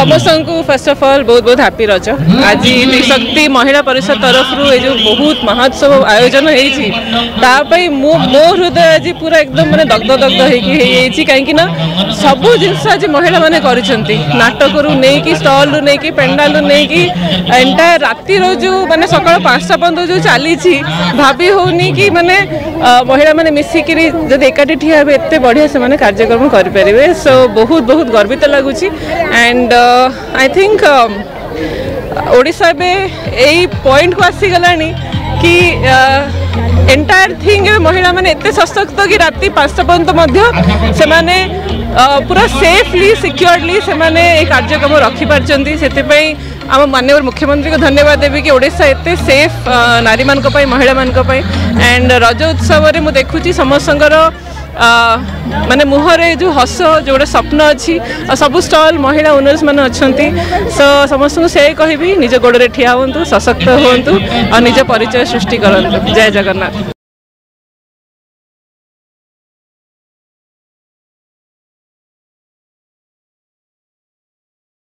समस्त को first of all बहुत बहुत हैप्पी रज। आज शक्ति महिला परिषद तरफ जो बहुत महोत्सव आयोजन होती मो हृदय आज पूरा एकदम माने दग्ध दग्ध होती कहीं सब जिनस आज महिला मैंने नाटक रू नहीं स्टल रू नहीं पेंडाल रू नहीं एंटायर राति जो माने सकाल 5टा पर्यंत जो चली भाभी होनी कि माने महिला मैंने मिसिक जब एकाठी ठिया एत बढ़िया से कार्यक्रम करें। सो बहुत बहुत गर्वित लगुच एंड आई थिंक ओडिशा में यही पॉइंट को आसीगला कि एंटायर थिंग महिला मैंने एत सशक्त कि राति 5टा पर्यंत से माने पूरा सेफली सिक्योरली से माने कार्यक्रम रखिपार्चंती से आम माननीय मुख्यमंत्री को धन्यवाद देवी कि ओडिशा एते सेफ नारी मान महिला मान एंड रज उत्सव में मुझे देखुची समस्तंकर माने मुहरे जो हस जो गोटे स्वप्न अच्छी सब स्टल महिला ओनर्स मैंने अच्छा सो समस्त को से कहि निज गोड़े ठिया हूँ सशक्त हूँ और निज परिचय सृष्टि करंतु। जय जगन्नाथ।